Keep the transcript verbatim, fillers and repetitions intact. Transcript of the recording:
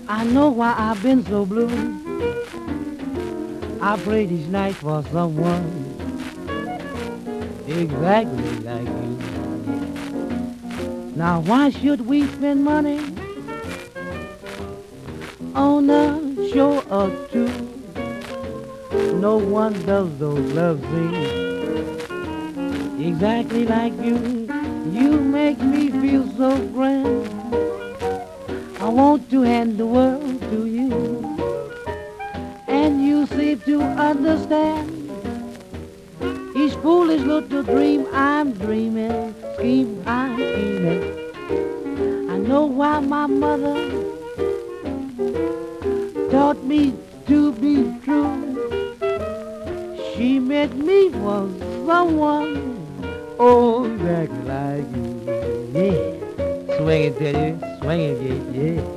I know why I've been so blue. I prayed each night for someone exactly like you. Now why should we spend money on a show or two? No one does those love scenes exactly like you. You make me feel so grand. I want to hand the world to you, and you seem to understand each foolish little dream I'm dreaming, scheme I'm scheming. I know why my mother taught me to be true. She made me for someone, oh, exactly like you. Yeah, swing it, Teddy, swing it, yeah, yeah.